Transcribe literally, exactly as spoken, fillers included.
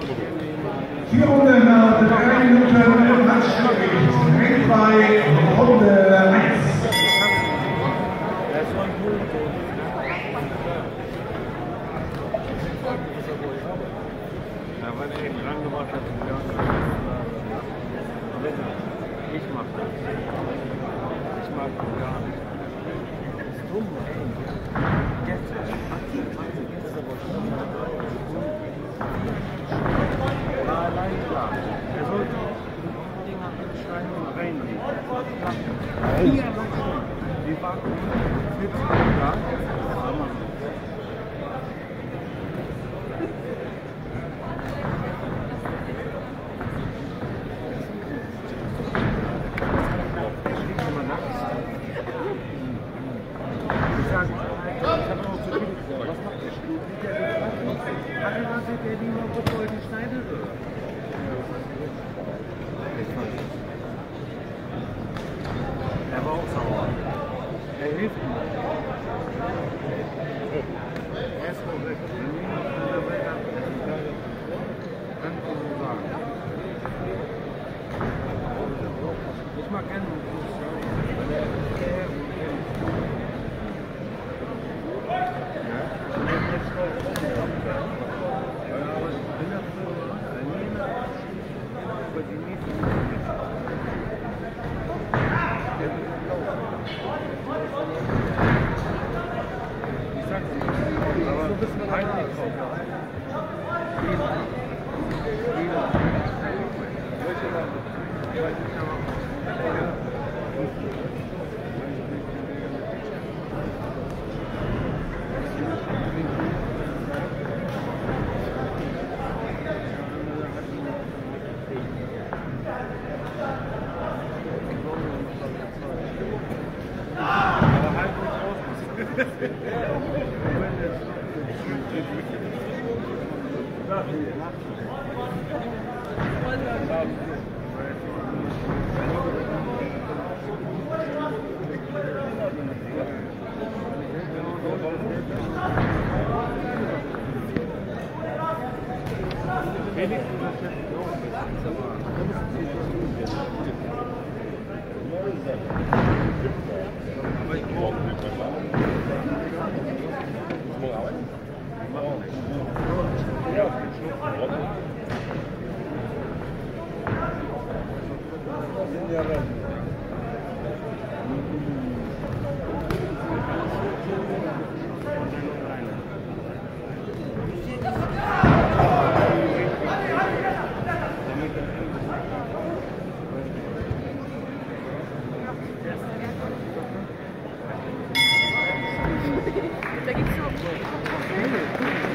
Vier Runden nach drei Minuten Matchgewicht. Recht bei Runde eins. Ja, weil er eben dran gemacht hat, ich mach das. Ich mag das gar nicht. Das ist dumm, ey. Jetzt, jetzt aber schon. War allein klar. Er sollte die Dinger anschreiben und reinlegen. Vier Wochen. Die waren vierzehn Jahre. Er war auch sauer. Er hilft ihm. Er ist korrekt. Wenn niemand von der Welt hat, kann ich nur sagen. Ich mag gerne Da gibt's noch.